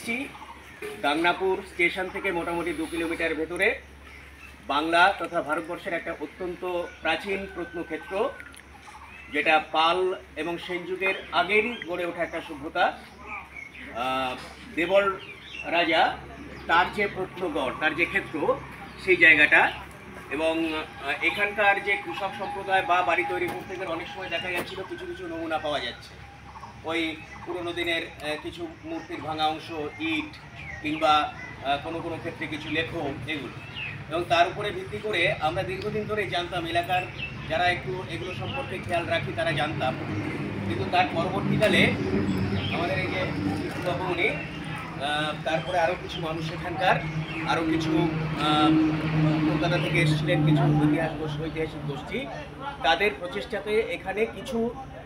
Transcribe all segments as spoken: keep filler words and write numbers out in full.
এসছি গাংনাপুর স্টেশন থেকে মোটামুটি দু কিলোমিটার ভেতরে বাংলা তথা ভারতবর্ষের একটা অত্যন্ত প্রাচীন প্রত্নক্ষেত্র, যেটা পাল এবং সেন যুগের আগেরই গড়ে ওঠা একটা সভ্যতা। দেবল রাজা তার যে প্রত্নগড়, তার যে ক্ষেত্র, সেই জায়গাটা। এবং এখানকার যে কৃষক সম্প্রদায় বা বাড়ি তৈরি করতে গেলে অনেক সময় দেখা যাচ্ছিল কিছু কিছু নমুনা পাওয়া যাচ্ছে, ওই পুরনো দিনের কিছু মূর্তির ভাঙা অংশ, ইট, কিংবা কোনো কোনো ক্ষেত্রে কিছু লেখন, এগুলো। এবং তার উপরে ভিত্তি করে আমরা দীর্ঘদিন ধরে জানতাম, এলাকার যারা একটু এগুলো সম্পর্কে খেয়াল রাখি তারা জানতাম। কিন্তু তার পরবর্তীকালে আমাদের এই যে উনি, তারপরে আরও কিছু মানুষ এখানকার, আরও কিছু কলকাতা থেকে এসেছিলেন কিছু ইতিহাস ঐতিহাসিক গোষ্ঠী, তাদের প্রচেষ্টাতে এখানে কিছু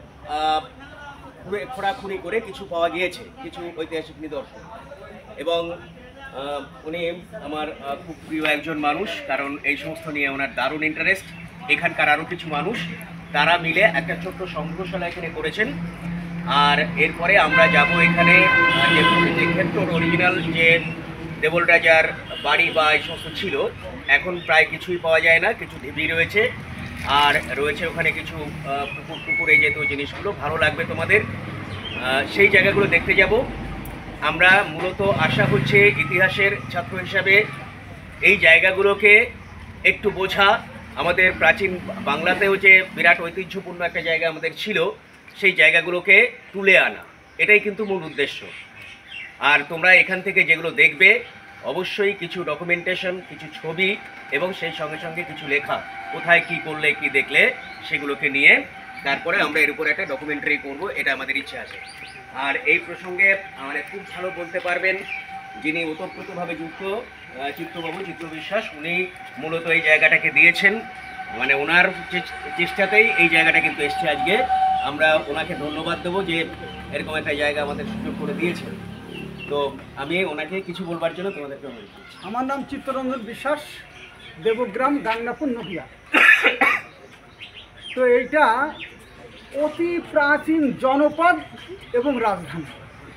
খোঁড়াখুড়ি করে কিছু পাওয়া গিয়েছে, কিছু ঐতিহাসিক নিদর্শন। এবং উনি আমার খুব প্রিয় একজন মানুষ, কারণ এই সমস্ত নিয়ে ওনার দারুণ ইন্টারেস্ট। এখানকার আরও কিছু মানুষ তারা মিলে একটা ছোট্ট সংগ্রহশালা এখানে করেছেন। আর এরপরে আমরা যাব এখানে যে ক্ষেত্র অরিজিনাল যে দেবল রাজার বাড়ি বা এই সমস্ত ছিল, এখন প্রায় কিছুই পাওয়া যায় না, কিছু ঢিবি রয়েছে, আর রয়েছে ওখানে কিছু পুকুর পুকুরে যেত জিনিসগুলো। ভালো লাগবে তোমাদের, সেই জায়গাগুলো দেখতে যাব আমরা। মূলত আশা হচ্ছে ইতিহাসের ছাত্র হিসাবে এই জায়গাগুলোকে একটু বোঝা, আমাদের প্রাচীন বাংলাতেও যে বিরাট ঐতিহ্যপূর্ণ একটা জায়গা আমাদের ছিল, সেই জায়গাগুলোকে তুলে আনা, এটাই কিন্তু মূল উদ্দেশ্য। আর তোমরা এখান থেকে যেগুলো দেখবে অবশ্যই কিছু ডকুমেন্টেশন, কিছু ছবি এবং সেই সঙ্গে সঙ্গে কিছু লেখা, কোথায় কি করলে কি দেখলে সেগুলোকে নিয়ে তারপরে আমরা এর উপর একটা ডকুমেন্টারি করব, এটা আমাদের ইচ্ছা আছে। আর এই প্রসঙ্গে মানে খুব ভালো বলতে পারবেন যিনি ওতপ্রোতভাবে যুক্ত, চিত্তবাবু, চিত্ত বিশ্বাস। উনি মূলত এই জায়গাটাকে দিয়েছেন, মানে ওনার চেষ্টাতেই এই জায়গাটা কিন্তু এসছে আজকে। আমরা ওনাকে ধন্যবাদ দেবো যে এরকম একটা জায়গা আমাদের সুযোগ করে দিয়েছেন। তো আমি ওনাকে কিছু বলবার জন্য তোমাদেরকে অনুরোধ করছি। আমার নাম চিত্তরঞ্জন বিশ্বাস, দেবগ্রাম, গাংনাপুর, নদিয়া। তো এইটা অতি প্রাচীন জনপদ এবং রাজধানী।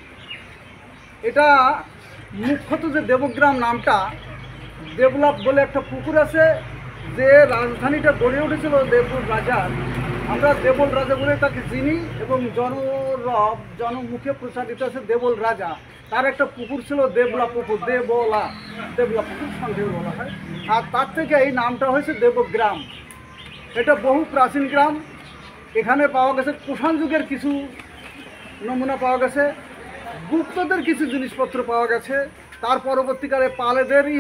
এটা মুখ্যত যে দেবগ্রাম নামটা, দেবলাভ বলে একটা পুকুর আছে, যে রাজধানীটা গড়ে উঠেছিল দেবল রাজার, আমরা দেবল রাজা বলে তাকে চিনি। এবং জনরব জনমুখে প্রচারিত আছে দেবল রাজা, তার একটা পুকুর ছিল দেবলা পুকুর, দেবলা দেবলা পুকুর সংক্ষেপে বলা হয়। আর তার থেকে এই নামটা হয়েছে দেবগ্রাম। এটা বহু প্রাচীন গ্রাম। এখানে পাওয়া গেছে কুষাণ যুগের কিছু নমুনা পাওয়া গেছে, গুপ্তদের কিছু জিনিসপত্র পাওয়া গেছে, তার পরবর্তীকালে পালেদেরই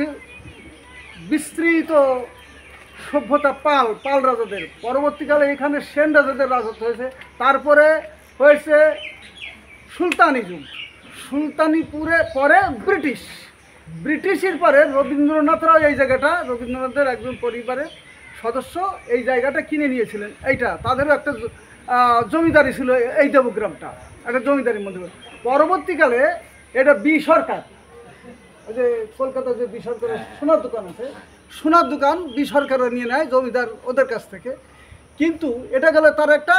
বিস্তৃত সভ্যতা, পাল পাল রাজাদের। পরবর্তীকালে এখানে সেন রাজাদের রাজত্ব হয়েছে। তারপরে হয়েছে সুলতানি যুগ, সুলতানিপুরে পরে ব্রিটিশ, ব্রিটিশের পরে রবীন্দ্রনাথরাও এই জায়গাটা, রবীন্দ্রনাথের একজন পরিবারের সদস্য এই জায়গাটা কিনে নিয়েছিলেন। এইটা তাদেরও একটা জমিদারি ছিল, এই দেবগ্রামটা একটা জমিদারির মধ্যে। পরবর্তীকালে এটা বি সরকার, ওই যে কলকাতা যে বি সরকারের সোনার দোকান আছে, সোনার দোকান বি সরকারও নিয়ে নেয় জমিদার ওদের কাছ থেকে। কিন্তু এটা গেলে তার একটা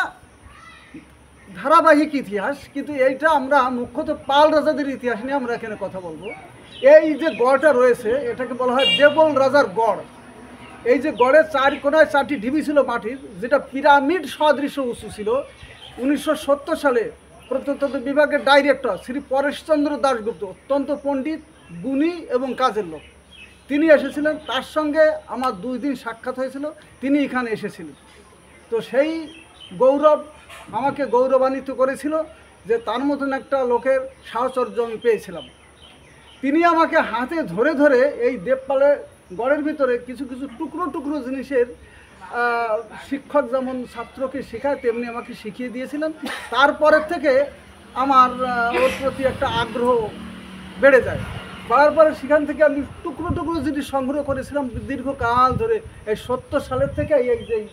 ধারাবাহিক ইতিহাস। কিন্তু এইটা আমরা মুখ্যত পাল রাজাদের ইতিহাস নিয়ে আমরা এখানে কথা বলবো। এই যে গড়টা রয়েছে এটাকে বলা হয় দেবল রাজার গড়। এই যে গড়ের চার কোনায় চারটি ঢিবি ছিল মাটির, যেটা পিরামিড সদৃশ উঁচু ছিল। উনিশশো সত্তর সালে প্রত্নতত্ত্ব বিভাগের ডাইরেক্টর শ্রী পরেশচন্দ্র দাশগুপ্ত, অত্যন্ত পণ্ডিত, গুণী এবং কাজের লোক, তিনি এসেছিলেন। তার সঙ্গে আমার দুই দিন সাক্ষাৎ হয়েছিল, তিনি এখানে এসেছিলেন। তো সেই গৌরব আমাকে গৌরবান্বিত করেছিল যে তার মতন একটা লোকের সাহচর্য আমি পেয়েছিলাম। তিনি আমাকে হাতে ধরে ধরে এই দেবপালের গড়ের ভিতরে কিছু কিছু টুকরো টুকরো জিনিসের শিক্ষক যেমন ছাত্রকে শেখায় তেমনি আমাকে শিখিয়ে দিয়েছিলেন। তারপরের থেকে আমার ওর প্রতি একটা আগ্রহ বেড়ে যায়। বাড়ার পরে সেখান থেকে আমি টুকরো টুকরো জিনিস সংগ্রহ করেছিলাম দীর্ঘকাল ধরে, এই সত্তর সালের থেকে এই যে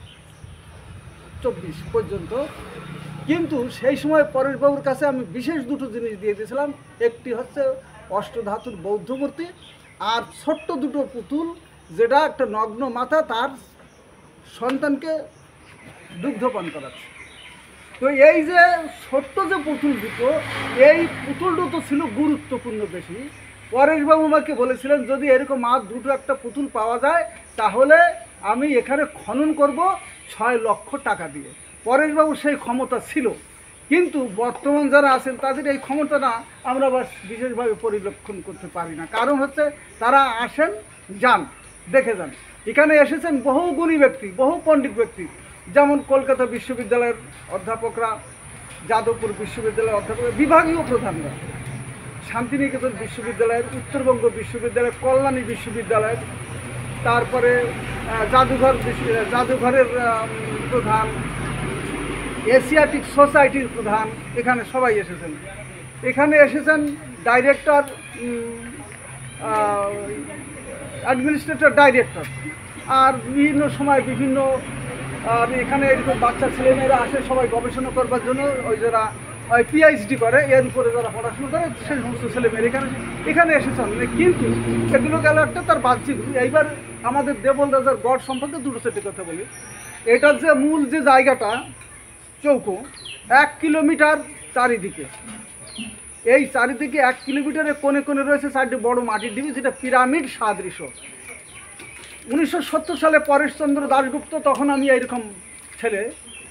চব্বিশ পর্যন্ত। কিন্তু সেই সময় পরেশবাবুর কাছে আমি বিশেষ দুটো জিনিস দিয়ে দিয়েছিলাম। একটি হচ্ছে অষ্টধাতুর বৌদ্ধ মূর্তি, আর ছোট্ট দুটো পুতুল, যেটা একটা নগ্ন মাথা তার সন্তানকে দুগ্ধপান করাচ্ছে। তো এই যে ছোট্ট যে পুতুল দুটো, এই পুতুল দুটো ছিল গুরুত্বপূর্ণ বেশি। পরেশবাবু আমাকে বলেছিলেন যদি এরকম আর দুটো একটা পুতুল পাওয়া যায় তাহলে আমি এখানে খনন করব ছয় লক্ষ টাকা দিয়ে। পরেশবাবু সেই ক্ষমতা ছিল, কিন্তু বর্তমান যারা আছেন তাদের এই ক্ষমতা না আমরা বাস বিশেষভাবে পরিলক্ষণ করতে পারি না। কারণ হচ্ছে তারা আসেন যান, দেখে যান। এখানে এসেছেন বহু গুণী ব্যক্তি, বহু পণ্ডিত ব্যক্তি, যেমন কলকাতা বিশ্ববিদ্যালয়ের অধ্যাপকরা, যাদবপুর বিশ্ববিদ্যালয়ের অধ্যাপকরা, বিভাগীয় প্রধানরা, শান্তিনিকেতন বিশ্ববিদ্যালয়ের, উত্তরবঙ্গ বিশ্ববিদ্যালয়, কল্যাণী বিশ্ববিদ্যালয়ের, তারপরে জাদুঘর জাদুঘরের প্রধান, এশিয়াটিক সোসাইটির প্রধান, এখানে সবাই এসেছেন। এখানে এসেছেন ডাইরেক্টর, অ্যাডমিনিস্ট্রেটর, ডাইরেক্টর, আর বিভিন্ন সময় বিভিন্ন আর এখানে এরকম বাচ্চা ছেলেমেয়েরা আসে সবাই গবেষণা করবার জন্য, ওই যারা ওই পিএইচডি করে, এর উপরে যারা পড়াশোনা করে সেই সমস্ত ছেলেমেয়েরা এখানে এখানে এসেছেন। কিন্তু এগুলো গেল একটা তার বাহ্যিক। এইবার আমাদের দেবল রাজার গড় সম্পর্কে দুটো সেটি কথা বলি। এটার যে মূল যে জায়গাটা চৌকো, এক কিলোমিটার চারিদিকে, এই চারিদিকে এক কিলোমিটারে কোণে কোণে রয়েছে চারটি বড় মাটির ঢিবি, যেটা পিরামিড সাদৃশ্য। উনিশশো সত্তর সালে পরেশচন্দ্র দাশগুপ্ত, তখন আমি এইরকম ছেলে,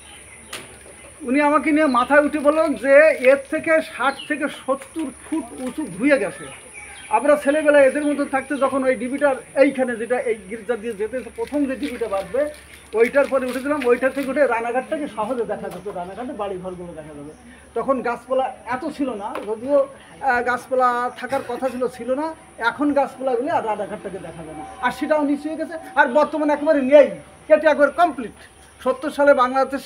উনি আমাকে নিয়ে মাথায় উঠে বললেন যে এর থেকে ষাট থেকে সত্তর ফুট উঁচু ধুয়ে গেছে। আমরা ছেলেবেলায় এদের মধ্যে থাকতে যখন ওই ডিবিটার এইখানে, যেটা এই গির্জা দিয়ে যেতে প্রথম যে ডিবিটা বাঁধবে ওইটার পরে উঠেছিলাম, ওইটার থেকে উঠে রানাঘাটটাকে সহজে দেখা যেত, রানাঘাটে বাড়ি ঘরগুলো দেখা যাবে। তখন গাছপালা এত ছিল না, যদিও গাছপালা থাকার কথা ছিল, ছিল না। এখন গাছপালাগুলো আর রানাঘাটটাকে দেখা যাবে না, আর সেটাও নিচু হয়ে গেছে। আর বর্তমানে একেবারে নেই, কেটে একবারে কমপ্লিট। সত্তর সালে বাংলাদেশ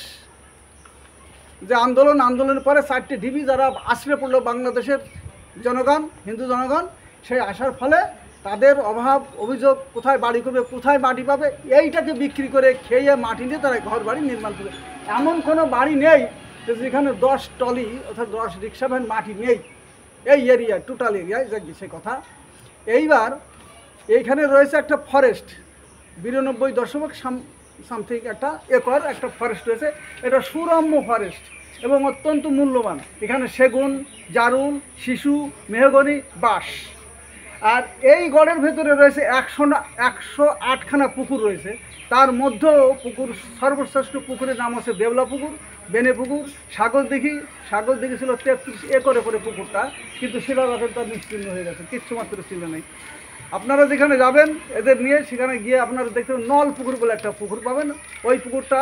যে আন্দোলন, আন্দোলনের পরে চারটি ঢিবি যারা আশ্রয় পড়লো বাংলাদেশের জনগণ, হিন্দু জনগণ, সেই আসার ফলে তাদের অভাব অভিযোগ, কোথায় বাড়ি করবে, কোথায় মাটি পাবে, এইটাকে বিক্রি করে খেয়ে মাটি নিয়ে তারা ঘর বাড়ি নির্মাণ করবে। এমন কোনো বাড়ি নেই যেখানে দশ টলি অর্থাৎ দশ রিক্সা ভ্যান মাটি নেই এই এরিয়ায়, টোটাল এরিয়ায়, যাক সে কথা। এইবার এইখানে রয়েছে একটা ফরেস্ট, বিরানব্বই দশমিক সামথিং একটা একর একটা ফরেস্ট রয়েছে। এটা সুরম্য ফরেস্ট এবং অত্যন্ত মূল্যবান। এখানে সেগুন, জারুল, শিশু, মেহগনি, বাঁশ। আর এই গড়ের ভেতরে রয়েছে একশো একশো আটখানা পুকুর রয়েছে। তার মধ্যেও পুকুর, সর্বশ্রেষ্ঠ পুকুরের নাম হচ্ছে দেবলা পুকুর, বেনে পুকুর, সাগর দিঘি। সাগর দিঘি ছিল তেত্রিশ একরে করে পুকুরটা, কিন্তু শিলা রাখেন তার নিশ্চিহ্ন হয়ে গেছে, কিচ্ছু মাত্র ছিল নেই। আপনারা যেখানে যাবেন এদের নিয়ে, সেখানে গিয়ে আপনারা দেখতে নল পুকুর বলে একটা পুকুর পাবেন। ওই পুকুরটা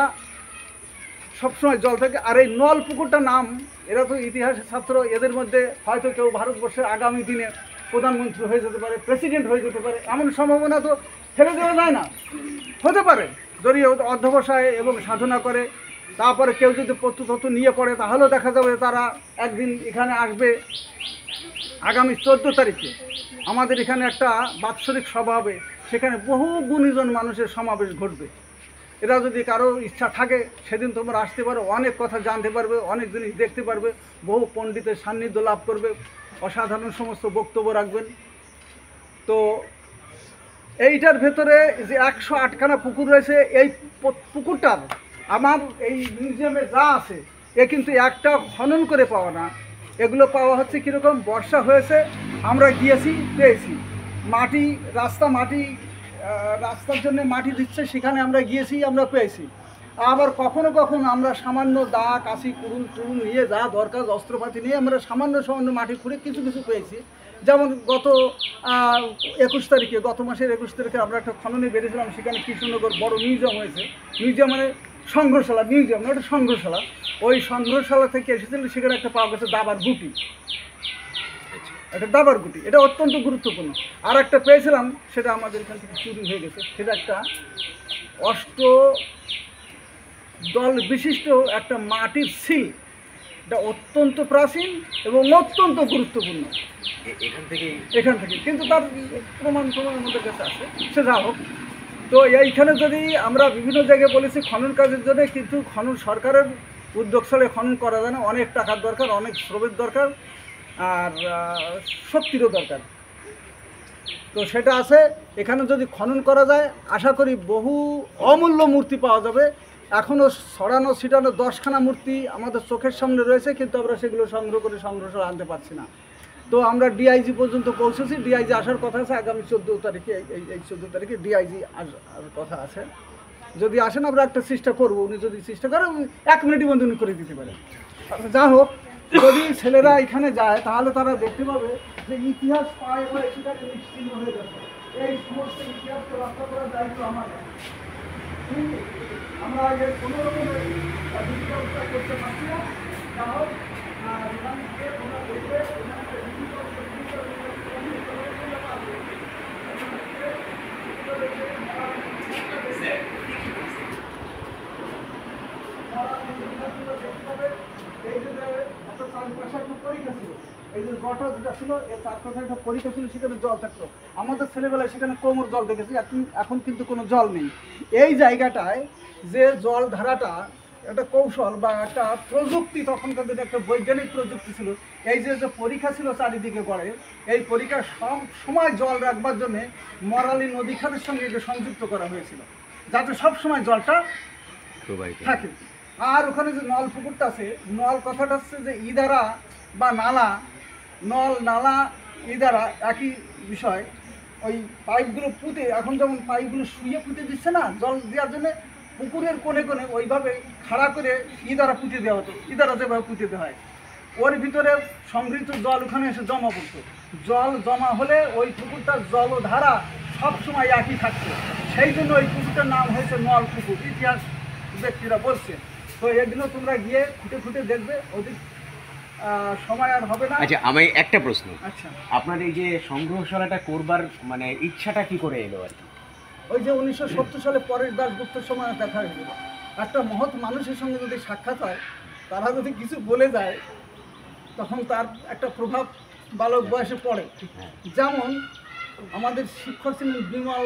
সবসময় জল থাকে। আর এই নল পুকুরটা নাম, এরা তো ইতিহাসের ছাত্র, এদের মধ্যে হয়তো কেউ ভারতবর্ষের আগামী দিনে প্রধানমন্ত্রী হয়ে যেতে পারে, প্রেসিডেন্ট হয়ে যেতে পারে, এমন সম্ভাবনা তো ফেলে দেওয়া যায় না। হতে পারে যদি অধ্যবসায় এবং সাধনা করে। তারপরে কেউ যদি প্রত্যুতত্ত্ব নিয়ে পড়ে তাহলেও দেখা যাবে তারা একদিন এখানে আসবে। আগামী চোদ্দো তারিখে আমাদের এখানে একটা বাৎসরিক সভা হবে, সেখানে বহু গুণীজন মানুষের সমাবেশ ঘটবে। এরা যদি কারো ইচ্ছা থাকে সেদিন তোমরা আসতে পারো, অনেক কথা জানতে পারবে, অনেক জিনিস দেখতে পারবে, বহু পণ্ডিতের সান্নিধ্য লাভ করবে, অসাধারণ সমস্ত বক্তব্য রাখবেন। তো এইটার ভেতরে যে একশো আটখানা পুকুর রয়েছে, এই পুকুরটার আমার এই মিউজিয়ামে যা আছে এ কিন্তু একটা খনন করে পাওয়া না। এগুলো পাওয়া হচ্ছে কীরকম, বর্ষা হয়েছে, আমরা গিয়েছি, পেয়েছি মাটি, রাস্তা মাটি, রাস্তার জন্য মাটি দিচ্ছে, সেখানে আমরা গিয়েছি, আমরা পেয়েছি। আবার কখনো কখনো আমরা সামান্য দা, কাশি, কুড়ুল টুরুল নিয়ে যা দরকার অস্ত্রপাতি নিয়ে আমরা সামান্য সামান্য মাটি খুঁড়ে কিছু কিছু পেয়েছি। যেমন গত একুশ তারিখে গত মাসের একুশ তারিখে আমরা একটা খননে বেরিয়েছিলাম, সেখানে কৃষ্ণনগর বড় মিউজিয়াম হয়েছে। মিউজিয়াম মানে সংগ্রহশালা, মিউজিয়াম না, ওটা সংগ্রহশালা। ওই সংগ্রহশালা থেকে এসেছিল, সেখানে একটা পাওয়া গেছে দাবার গুটি, একটা দাবার গুটি, এটা অত্যন্ত গুরুত্বপূর্ণ। আর একটা পেয়েছিলাম, সেটা আমাদের এখান থেকে চুরি হয়ে গেছে, সেটা একটা অষ্ট দল বিশিষ্ট একটা মাটির সিল, এটা অত্যন্ত প্রাচীন এবং অত্যন্ত গুরুত্বপূর্ণ। এখান থেকে এখান থেকে কিন্তু তার প্রমাণ প্রমাণ আমাদের কাছে আছে, সে যা হোক। তো এইখানে যদি আমরা বিভিন্ন জায়গায় বলেছি খনন কাজের জন্য, কিন্তু খনন সরকারের উদ্যোগ ছলে খনন করা যায় না, অনেক টাকার দরকার, অনেক শ্রমের দরকার, আর শক্তিরও দরকার। তো সেটা আছে। এখানে যদি খনন করা যায় আশা করি বহু অমূল্য মূর্তি পাওয়া যাবে। এখনও ছড়ানো ছিটানো দশখানা মূর্তি আমাদের চোখের সামনে রয়েছে, কিন্তু আমরা সেগুলো সংগ্রহ করে সংগ্রহ আনতে পারছি না। তো আমরা ডিআইজি পর্যন্ত পৌঁছেছি, ডিআইজি আসার কথা আছে আগামী চোদ্দো তারিখে, এই এই চোদ্দো তারিখে ডিআইজি আসার কথা আছে। যদি আসেন আমরা একটা চেষ্টা করবো, উনি যদি চেষ্টা করেন এক মিনিটের মধ্যে উনি করে দিতে পারেন। যা হোক, যদি ছেলেরা এখানে যায় তাহলে তারা দেখতে পাবে যে ইতিহাস পায় বা সেটাকে নিশ্চিন্ন হয়ে যাবে। এই সমস্ত ইতিহাসকে রক্ষা করার দায়িত্ব আমাদের। কিন্তু আমরা এর কোনো রকমের ব্যবস্থা করতে পারছি না। যা হোক, এখান থেকে তোমরা দেখবে এখানে বিভিন্ন এই যে একটা চারপাশে একটা পরীক্ষা ছিল, এই যে গটা যেটা ছিল এই চারপাশে একটা পরীক্ষা ছিল, সেখানে জল থাকতো। আমাদের ছেলেবেলায় সেখানে কোমর জল দেখেছি, এখন এখন কিন্তু কোনো জল নেই। এই জায়গাটায় যে জল ধারাটা একটা কৌশল বা একটা প্রযুক্তি, তখনকার দিনে একটা বৈজ্ঞানিক প্রযুক্তি ছিল। এই যে যে পরীক্ষা ছিল চারিদিকে গড়ে, এই পরীক্ষা সব সময় জল রাখবার জন্যে মরালি নদী খাতের সঙ্গে এটা সংযুক্ত করা হয়েছিল, যাতে সব সময় জলটা থাকে। আর ওখানে যে নল পুকুরটা আছে, নল কথাটা হচ্ছে যে ইদারা বা নালা, নল নালা ইদারা একই বিষয়। ওই পাইপগুলো পুঁতে, এখন যেমন পাইপগুলো শুয়ে পুঁতে দিচ্ছে না জল দেওয়ার জন্য, পুকুরের কোণে কোণে ওইভাবে খাড়া করে ইদারা পুঁতে দেওয়া হতো, ইদারা যেভাবে পুঁতে দেওয়া হয়। ওর ভিতরে সংগৃহীত জল ওখানে এসে জমা পড়তো। জল জমা হলে ওই পুকুরটার জলধারা সবসময় একই থাকতো, সেই জন্য ওই পুকুরটার নাম হয়েছে নল পুকুর, ইতিহাস ব্যক্তিরা বলছে। তো এগুলো তোমরা গিয়ে খুঁটে খুঁটে দেখবে, অধিক সময় আর হবে না। আচ্ছা, আমি একটা প্রশ্ন, আচ্ছা, আপনার এই যে সংগ্রহশালাটা করবার মানে ইচ্ছাটা কি করে এলো আর কি? ওই যে উনিশশো সত্তর সালে পরেশ দাশগুপ্তের সময় দেখা হয়েছিল। একটা মহৎ মানুষের সঙ্গে যদি সাক্ষাৎ হয়, তারা যদি কিছু বলে যায়, তখন তার একটা প্রভাব বালক বয়সে পড়ে। যেমন আমাদের শিক্ষক ছিলেন বিমল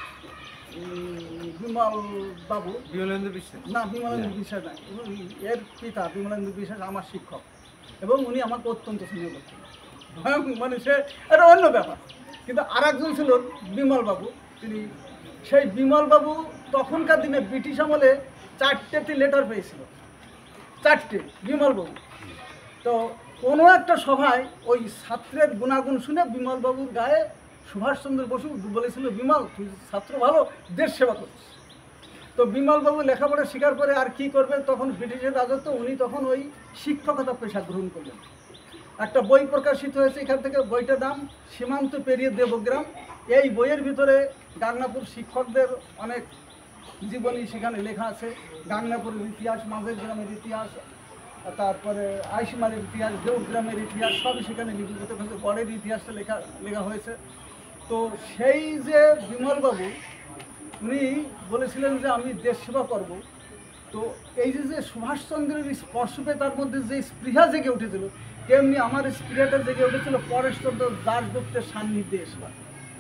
বিমল বাবু, বিমলেন্দু বিশ্বাস না বিমলেন্দু বিশ্বাস না, এর পিতা বিমলেন্দু বিশ্বাস আমার শিক্ষক, এবং উনি আমাকে অত্যন্ত স্নেহ করতেন। মানে সে এটা অন্য ব্যাপার। কিন্তু আর একজন ছিল বিমল বাবু, তিনি সেই বিমল বাবু তখনকার দিনে ব্রিটিশ আমলে চারটেটি লেটার পেয়েছিল, চারটে বিমল বাবু। তো কোনো একটা সভায় ওই ছাত্রের গুণাগুণ শুনে বিমল বাবুর গায়ে সুভাষচন্দ্র বসু বলেছিল, বিমল তুই ছাত্র ভালো, দেশ সেবা করিস। তো বিমল বাবু লেখাপড়া স্বীকার করে আর কি করবে, তখন ব্রিটিশের রাজত্ব, উনি তখন ওই শিক্ষকতা পেশা গ্রহণ করলেন। একটা বই প্রকাশিত হয়েছে এখান থেকে, বইটার নাম সীমান্ত পেরিয়ে দেবগ্রাম। এই বইয়ের ভিতরে গাংনাপুর শিক্ষকদের অনেক জীবনী সেখানে লেখা আছে। গাংনাপুরের ইতিহাস, মাঝের গ্রামের ইতিহাস, তারপরে আইসিমালের ইতিহাস, দেবগ্রামের ইতিহাস, সবই সেখানে লিপিবদ্ধ হয়েছে। গড়ের ইতিহাসটা লেখা লেখা হয়েছে। তো সেই যে বিমলবাবু, উনি বলেছিলেন যে আমি দেশ সেবা করব। তো এই যে যে সুভাষচন্দ্রের স্পর্শ পেয়ে তার মধ্যে যে স্পৃহা জেগে উঠেছিল, তেমনি আমার স্পৃহাটা জেগে উঠেছিল পরেশচন্দ্র দাশগুপ্তের সান্নিধ্যে এসবার।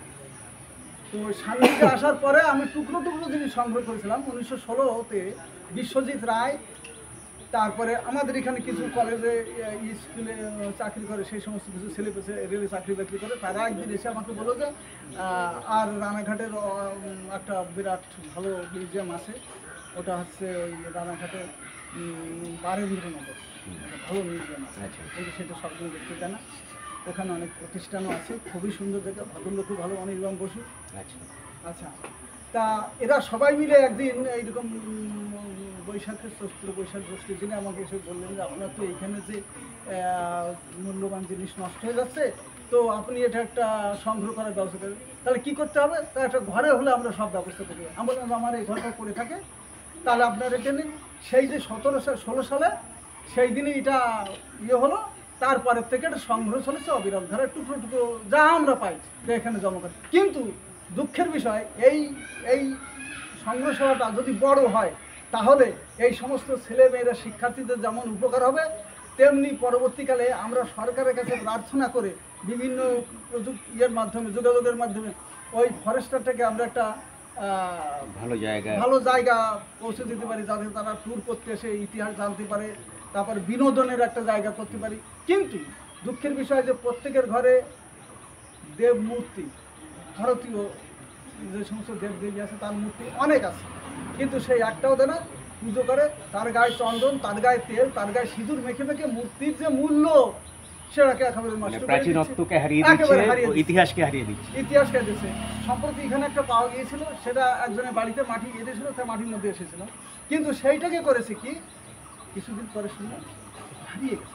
তো সান্নিধ্যে আসার পরে আমি টুকরো টুকরো জিনিস সংগ্রহ করেছিলাম। উনিশশো ষোলোতে বিশ্বজিৎ রায়, তারপরে আমাদের এখানে কিছু কলেজে স্কুলে চাকরি করে সেই সমস্ত কিছু ছেলে পেছে রেলে চাকরি বাকরি করে, তারা একদিন এসে আমাকে বললো যে আর রানাঘাটের একটা বিরাট ভালো মিউজিয়াম আছে, ওটা হচ্ছে ওই রানাঘাটের বারেন্দ্রনগর, ভালো মিউজিয়াম আছে, এই যে সেটা সবগুলো দেখতে দেয় না। ওখানে অনেক প্রতিষ্ঠানও আছে, খুবই সুন্দর জায়গা, ভদ্রলোক খুব ভালো, অনির্বাণ বসু। আচ্ছা আচ্ছা তা এরা সবাই মিলে একদিন এইরকম বৈশাখের চৈত্র বৈশাখ জ্যৈষ্ঠের দিনে আমাকে এসে বললেন যে আপনার তো এইখানে যে মূল্যবান জিনিস নষ্ট হয়ে যাচ্ছে, তো আপনি এটা একটা সংগ্রহ করার ব্যবস্থা করেন, তাহলে কী করতে হবে? তা একটা ঘরে হলে আমরা সব ব্যবস্থা করি। আমি বললাম আমার এই ঘরটা করে থাকে, তাহলে আপনার এটা নিন। সেই যে সতেরো সাল ষোলো সালে সেই দিনে এটা ইয়ে হলো, তারপরের থেকে এটা সংগ্রহ চলেছে অবিরাম ধারা, টুকরো টুকরো যা আমরা পাই তো এখানে জমা করি। কিন্তু দুঃখের বিষয়, এই এই সংগ্রহশালাটা যদি বড় হয়, তাহলে এই সমস্ত ছেলেমেয়েরা শিক্ষার্থীদের যেমন উপকার হবে, তেমনি পরবর্তীকালে আমরা সরকারের কাছে প্রার্থনা করে বিভিন্ন প্রযুক্তি ইয়ের মাধ্যমে, যোগাযোগের মাধ্যমে ওই ফরেস্টারটাকে আমরা একটা ভালো জায়গা ভালো জায়গা পৌঁছে দিতে পারি, যাতে তারা ট্যুর করতে এসে ইতিহাস জানতে পারে, তারপর বিনোদনের একটা জায়গা করতে পারি। কিন্তু দুঃখের বিষয় যে প্রত্যেকের ঘরে দেব মূর্তি, ভারতীয় যে সমস্ত দেব দেবী আছে তার মূর্তি অনেক আছে, কিন্তু সেই একটাও দেয় না। পুজো করে, তার গায়ে চন্দন, তার গায়ে তেল, তার গায়ে সিঁদুর মেখে মেখে মূর্তির যে মূল্য সেটাকে একেবারে নষ্ট করে দিচ্ছে। প্রাচীনত্বকে হারিয়ে একেবারে দিচ্ছে, হারিয়ে ও দিচ্ছে। ইতিহাসকে হারিয়ে দিচ্ছে। ইতিহাসকে দিচ্ছে। সম্প্রতি এখানে একটা পাওয়া গিয়েছিল, সেটা একজনের বাড়িতে মাটি এসেছিল, সে মাটির মধ্যে এসেছিল, কিন্তু সেইটাকে করেছে কি কিছুদিন পরে শুনে হারিয়ে গেছে,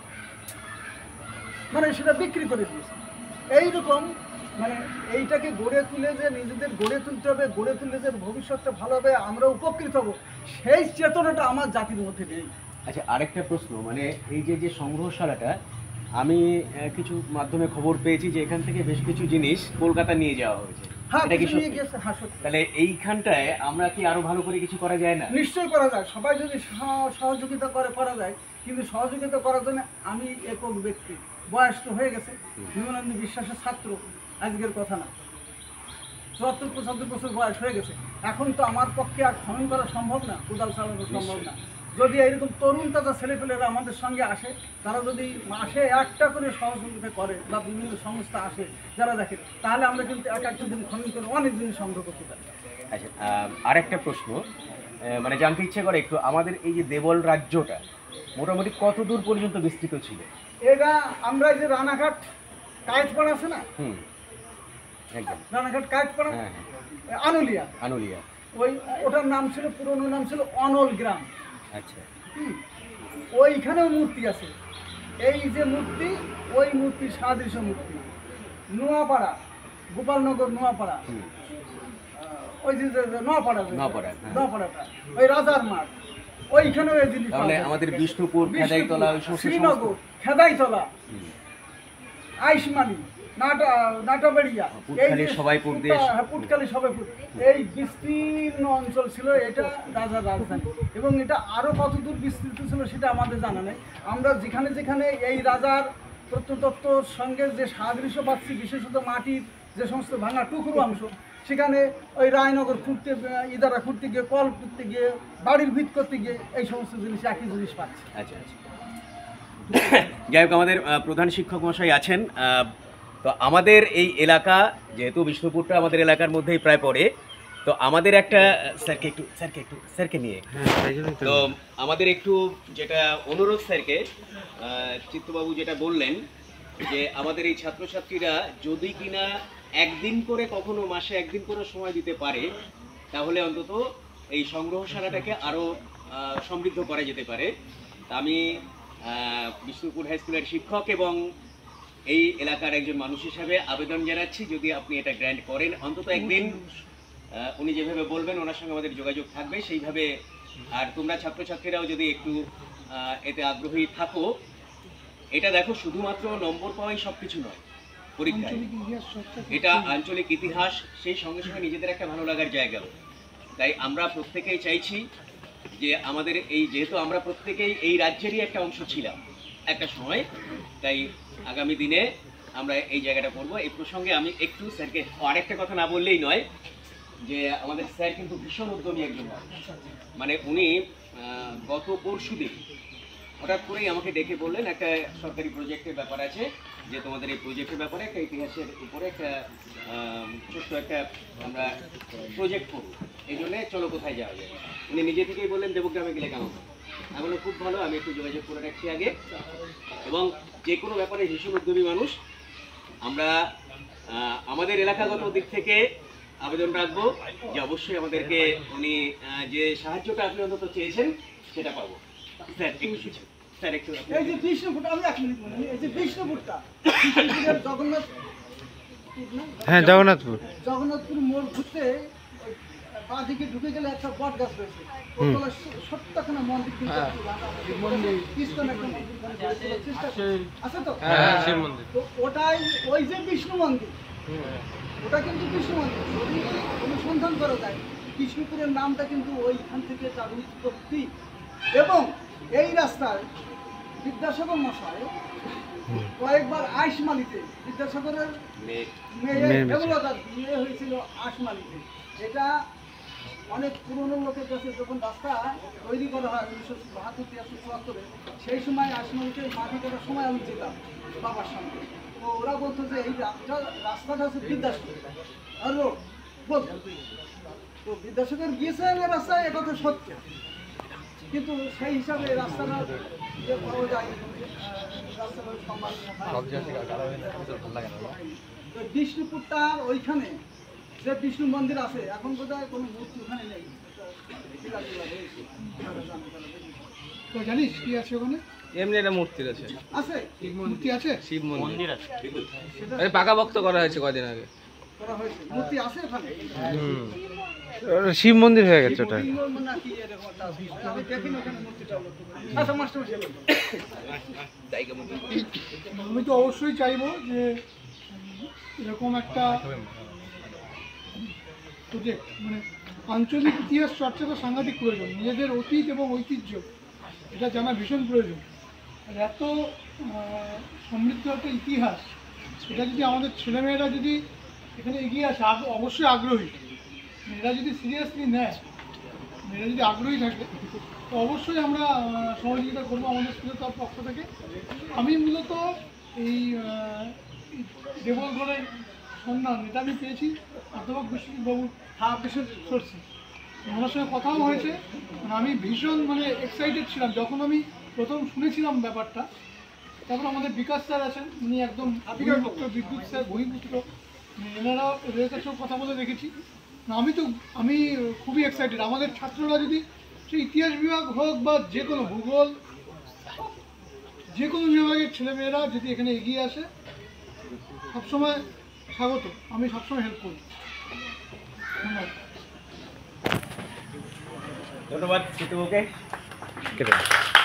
মানে সেটা বিক্রি করে দিয়েছে। এইরকম মানে এইটাকে গড়ে তুলে যে নিজেদের গড়ে তুলতে হবে, গড়ে তুলে যে ভবিষ্যৎটা ভালো হবে, আমরা উপকৃত হব, সেই চেতনাটা আমার জাতির মধ্যে নেই। আচ্ছা, আরেকটা প্রশ্ন, মানে এই যে যে সংগ্রহশালাটা, আমি আহ, কিছু মাধ্যমে খবর পেয়েছি যে এখান থেকে বেশ কিছু জিনিস কলকাতা নিয়ে যাওয়া হয়েছে। হ্যাঁ, এটা কি কিছু নিয়ে সত্যি? গেছে, হ্যাঁ সত্যি। তাহলে এইখানটায় আমরা কি আরো ভালো করে কিছু করা যায় না? নিশ্চয়ই করা যায়, সবাই যদি সহ- সহযোগিতা করে করা যায়, কিন্তু সহযোগিতা করার জন্য আমি একক ব্যক্তি, বয়স তো হয়ে গেছে, বিমলানন্দ বিশ্বাসের ছাত্র, আজকের কথা না, চুয়াত্তর পঁচাত্তর বছর বয়স হয়ে গেছে, এখন তো আমার পক্ষে আর খনন করা সম্ভব না, কোদাল চালানো সম্ভব না। যদি এরকম তরুণ তাজা ছেলেপেলেরা আমাদের সঙ্গে আসে, তারা যদি মাসে একটা করে সহযোগিতা করে বা বিভিন্ন সংস্থা আসে যারা দেখে, তাহলে আমরা কিন্তু এক একটা দিন খনন করে অনেক দিন সংগ্রহ করতে পারি। আচ্ছা, আহ, আরেকটা প্রশ্ন, আহ, মানে জানতে ইচ্ছে করে একটু, আমাদের এই যে দেবল রাজ্যটা মোটামুটি কত দূর পর্যন্ত বিস্তৃত ছিল? এটা আমরা এই যে রানাঘাট কায়েতপাড়া আছে না, হুম, একদম। রানাঘাট কায়েতপাড়া, হ্যাঁ হ্যাঁ, আনুলিয়া, আনুলিয়া। ওই ওটার নাম ছিল, পুরনো নাম ছিল অনল গ্রাম। আচ্ছা, হুম, ওইখানেও মূর্তি আছে। এই যে মূর্তি, ওই মূর্তি সাদৃশ্য মূর্তি নোয়াপাড়া, গোপালনগর নোয়াপাড়া, হুম, আহ, ওই যে যে- যে নোয়াপাড়া, যে- নোয়াপাড়া, হ্যাঁ। নোয়াপাড়াটা, ওই রাজার মাঠ, ওইখানেও এই জিনিস পাওয়া তাহলে যায়। আমাদের বিষ্ণুপুর, খেদাইতলা, ওই বিষ্ণুপুর, সমস্ত শ্রীনগর, খেদাইতলা, হুম। আইসমানি, নাটা নাটাবাড়িয়া, পুটখালি, সবাইপুর দিয়ে- হ্যাঁ, পুটখালি সবাইপুর, এই বিস্তীর্ণ অঞ্চল ছিল, এটা রাজার রাজধানী। এবং এটা আরো কতদূর বিস্তৃত ছিল সেটা আমাদের জানা নেই। আমরা যেখানে যেখানে এই রাজার প্রত্নতত্ত্বর সঙ্গে যে সাদৃশ্য পাচ্ছি, বিশেষত মাটির যে সমস্ত ভাঙা টুকরো অংশ, সেখানে ওই রায়নগর খুঁড়তে, ইদারা খুঁড়তে গিয়ে, কল খুঁড়তে গিয়ে, বাড়ির ভিত করতে গিয়ে এই সমস্ত জিনিস, একই জিনিস পাচ্ছি। আচ্ছা আচ্ছা। যাই হোক, আমাদের আহ, প্রধান শিক্ষক মশাই আছেন। আহ, তো আমাদের এই এলাকা, যেহেতু বিষ্ণুপুরটা আমাদের এলাকার মধ্যেই প্রায় পড়ে, তো আমাদের একটা আহ, স্যারকে একটু স্যারকে একটু স্যারকে নিয়ে তো আমাদের একটু যেটা অনুরোধ স্যারকে, আহ, চিত্তবাবু যেটা বললেন যে আমাদের এই ছাত্রছাত্রীরা যদি কিনা একদিন করে, কখনো মাসে একদিন করে সময় দিতে পারে, তাহলে অন্তত এই সংগ্রহশালাটাকে আরও আহ, সমৃদ্ধ করা যেতে পারে। তা আমি আহ, বিষ্ণুপুর হাই স্কুলের শিক্ষক এবং এই এলাকার একজন মানুষ হিসাবে আবেদন জানাচ্ছি, যদি আপনি এটা গ্র্যান্ট করেন অন্তত একদিন, আহ, উনি যেভাবে বলবেন ওনার সঙ্গে আমাদের যোগাযোগ থাকবে সেইভাবে। আর তোমরা ছাত্রছাত্রীরাও যদি একটু আহ, এতে আগ্রহী থাকো, এটা দেখো শুধুমাত্র নম্বর পাওয়াই সব কিছু নয় পরীক্ষায়, এটা আঞ্চলিক ইতিহাস, সেই সঙ্গে সঙ্গে নিজেদের একটা ভালো লাগার জায়গাও। তাই আমরা প্রত্যেকেই চাইছি যে আমাদের এই, যেহেতু আমরা প্রত্যেকেই এই রাজ্যেরই একটা অংশ ছিলাম একটা সময়, তাই আগামী দিনে আমরা এই জায়গাটা করব। এই প্রসঙ্গে আমি একটু স্যারকে আরেকটা কথা না বললেই নয়, যে আমাদের স্যার কিন্তু ভীষণ উদ্যমী একজন মানুষ। মানে উনি আহ, গত পরশু দিন হঠাৎ করেই আমাকে ডেকে বললেন একটা সরকারি প্রজেক্টের ব্যাপার আছে, যে তোমাদের এই প্রজেক্টের ব্যাপারে একটা ইতিহাসের উপরে একটা আহ, ছোট্ট একটা আমরা প্রজেক্ট করব, এই জন্যে চলো কোথায় যাওয়া যায়। উনি নিজে থেকেই বললেন দেবগ্রামে গেলে কেমন হয়। আমি বললাম খুব ভালো, আমি একটু যোগাযোগ করে রাখছি আগে। এবং যে কোনো ব্যাপারে ভীষণ উদ্যমী মানুষ। আমরা আহ, আমাদের এলাকাগত দিক থেকে আবেদন রাখবো যে অবশ্যই আমাদেরকে উনি আহ, যে সাহায্যটা আপনি অন্তত চেয়েছেন সেটা পাবো। স্যার একটু কিছু, স্যার একটু আপনি- এই যে বিষ্ণুপুরটা, আমি এক মিনিট বলি, এই যে বিষ্ণুপুরটা, বিষ্ণুপুরের জগন্নাথ, হ্যাঁ জগন্নাথপুর জগন্নাথপুর মোড় ঘুরতে বাঁ দিকে ঢুকে গেলে একটা বট গাছ রয়েছে, হুম। ওতলা সত্যখানা মন্দির কিন্তু একটু বাঁকা। ইস্কন একটা মন্দির, মানে গড়ে তোলার চেষ্টা করছে। আছে তো? হ্যাঁ শিব মন্দির তো ওটাই ওই যে বিষ্ণু মন্দির, ওটা কিন্তু বিষ্ণু মন্দির। যদি অনুসন্ধান করা যায়, বিষ্ণুপুরের নামটা কিন্তু ওইখান থেকে তার উৎপত্তি। এবং এই রাস্তায় বিদ্যাসাগর মশাই কয়েকবার আইসমালিতে, বিদ্যাসাগরের মেয়ে- মেয়ে মেয়ে দেবলতার বিয়ে হয়েছিল আশমালিতে। এটা অনেক পুরনো লোকের কাছে যখন রাস্তা তৈরি করা হয় উনিশশো বাহাত্তর তিয়াত্তর চুয়াত্তরে, সেই সময় আশমালিতে মাটি কাটার সময় আমি যেতাম বাবার সঙ্গে। তো ওরা বলতো যে এই রাস্তা রাস্তাটা হচ্ছে বিদ্যাসাগর আর রোড বলতো। তো বিদ্যাসাগর গিয়েছেন এই রাস্তায়, এটা তো সত্য। কিন্তু সেই হিসাবে রাস্তাটা যে পাওয়া যায় আহ, রাস্তাঘাট সম্মান তো বিষ্ণুপুরটা ওইখানে যে বিষ্ণু মন্দির আছে এখন বোধহয় কোনো মূর্তি ওখানে নেই। তো জানিস কি আছে ওখানে? এমনি একটা মূর্তি আছে, আছে মূর্তি আছে শিব মন্দির আছে, সেটা এই পাকা ভক্ত করা হয়েছে কদিন আগে। করা হয়েছে, মূর্তি আছে ওখানে। হুম ওটা শিব মন্দির হয়ে গেছে ওটা। লিঙ্গ না কি এরকম একটা আছে। আমি দেখিনি ওখানে মূর্তিটা। আচ্ছা মাস্টার মশাই বলুন। আমি তো অবশ্যই চাইবো যে এরকম একটা প্রজেক্ট মানে আঞ্চলিক ইতিহাস চর্চাটা সাংঘাতিক প্রয়োজন, নিজেদের অতীত এবং ঐতিহ্য এটা জানা ভীষণ প্রয়োজন। আর এত আহ, সমৃদ্ধ একটা ইতিহাস, এটা যদি আমাদের ছেলেমেয়েরা যদি এখানে এগিয়ে আসে, আগ- অবশ্যই আগ্রহী, এরা যদি সিরিয়াসলি নেয়, এরা যদি আগ্রহী থাকে তো অবশ্যই আমরা আহ, সহযোগিতা করবো আমাদের স্কুলের তরফ পক্ষ থেকে। আমি মূলত এই আহ, এই দেবলগড়ের সন্ধান এটা আমি পেয়েছি অধ্যাপক বিশ্বজিৎ বাবুর হ্যাঁ বিশ্বজিৎ সোর্সে। ওনার সঙ্গে কথাও হয়েছে, মানে আমি ভীষণ মানে এক্সাইটেড ছিলাম যখন আমি প্রথম শুনেছিলাম ব্যাপারটা। তারপর আমাদের বিকাশ স্যার আছেন, উনি একদম বহির্ভূত, বিদ্যুৎ স্যার বহির্ভূত, এনারাও এদের কাছেও কথা বলে দেখেছি। না, আমি তো আমি খুবই এক্সাইটেড। আমাদের ছাত্ররা যদি সেই ইতিহাস বিভাগ হোক বা যে কোনো ভূগোল, যে কোনো বিভাগের ছেলেমেয়েরা যদি এখানে এগিয়ে আসে, সবসময় স্বাগত, আমি সবসময় হেল্প করি। ধন্যবাদ। ধন্যবাদ জিতুকে। কেটে দাও।